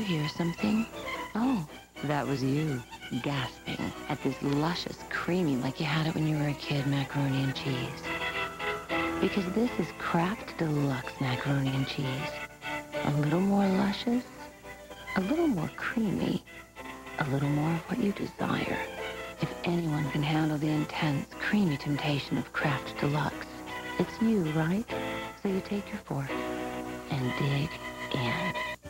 You hear something? Oh, that was you, gasping at this luscious, creamy, like you had it when you were a kid, macaroni and cheese. Because this is Kraft Deluxe macaroni and cheese. A little more luscious, a little more creamy, a little more of what you desire. If anyone can handle the intense, creamy temptation of Kraft Deluxe, it's you, right? So you take your fork and dig in.